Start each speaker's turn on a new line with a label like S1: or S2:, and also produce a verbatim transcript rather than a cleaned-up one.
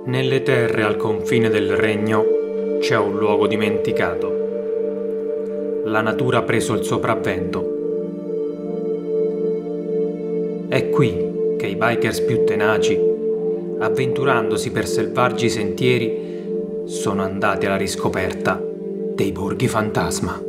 S1: Nelle terre al confine del regno c'è un luogo dimenticato. La natura ha preso il sopravvento. È qui che i bikers più tenaci, avventurandosi per selvaggi sentieri, sono andati alla riscoperta dei borghi fantasma.